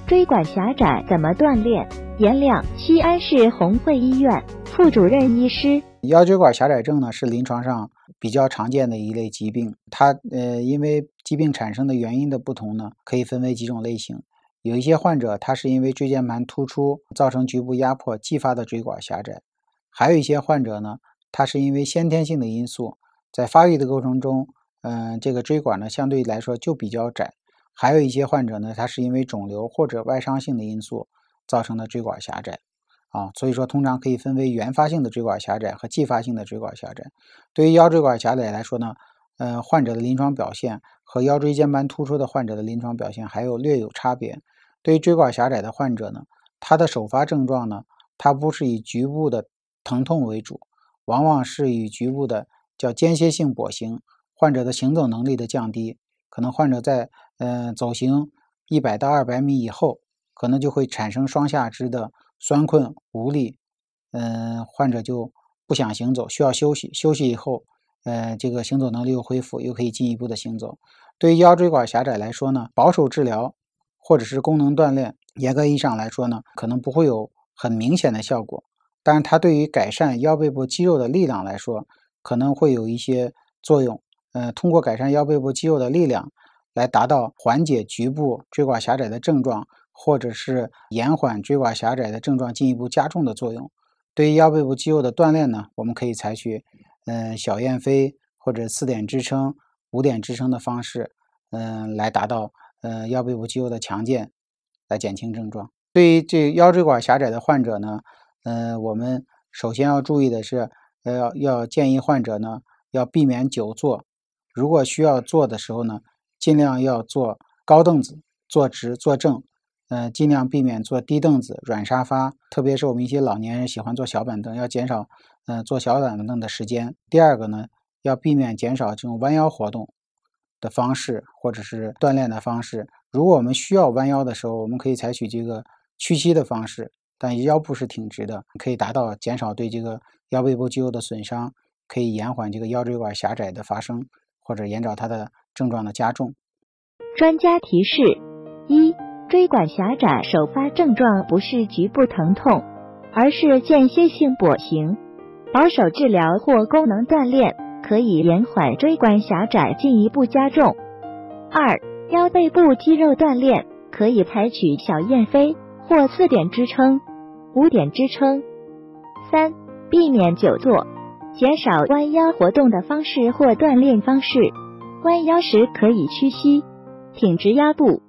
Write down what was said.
椎管狭窄怎么锻炼？颜亮，西安市红会医院副主任医师。 腰椎管狭窄症呢是临床上比较常见的一类疾病，它因为疾病产生的原因的不同呢，可以分为几种类型。有一些患者他是因为椎间盘突出造成局部压迫继发的椎管狭窄，还有一些患者呢，他是因为先天性的因素，在发育的过程中，这个椎管呢相对来说就比较窄。还有一些患者呢，他是因为肿瘤或者外伤性的因素造成的椎管狭窄。所以说通常可以分为原发性的椎管狭窄和继发性的椎管狭窄。对于腰椎管狭窄来说呢，患者的临床表现和腰椎间盘突出的患者的临床表现还有略有差别。对于椎管狭窄的患者呢，他的首发症状呢，它不是以局部的疼痛为主，往往是以局部的叫间歇性跛行，患者的行走能力的降低，可能患者在走行100到200米以后，可能就会产生双下肢的酸困无力，患者就不想行走，需要休息，休息以后这个行走能力又恢复，又可以进一步的行走。对于腰椎管狭窄来说呢，保守治疗或者是功能锻炼，严格意义上来说呢，可能不会有很明显的效果，但是它对于改善腰背部肌肉的力量来说，可能会有一些作用。通过改善腰背部肌肉的力量来达到缓解局部椎管狭窄的症状，或者是延缓椎管狭窄的症状进一步加重的作用。对于腰背部肌肉的锻炼呢，我们可以采取小燕飞或者4点支撑、5点支撑的方式，来达到腰背部肌肉的强健，来减轻症状。对于这腰椎管狭窄的患者呢，我们首先要注意的是，要建议患者呢要避免久坐，如果需要坐的时候呢，尽量要坐高凳子，坐直坐正，尽量避免坐低凳子、软沙发，特别是我们一些老年人喜欢坐小板凳，要减少坐小板凳的时间。第二个呢，要避免减少这种弯腰活动的方式或者是锻炼的方式。如果我们需要弯腰的时候，我们可以采取这个屈膝的方式，但腰部是挺直的，可以达到减少对这个腰背部肌肉的损伤，可以延缓这个腰椎管狭窄的发生，或者延长它的症状的加重。 专家提示：一、椎管狭窄首发症状不是局部疼痛，而是间歇性跛行。保守治疗或功能锻炼可以延缓椎管狭窄进一步加重。二、腰背部肌肉锻炼可以采取小燕飞或4点支撑、5点支撑。三、避免久坐，减少弯腰活动的方式或锻炼方式。弯腰时可以屈膝，挺直腰部，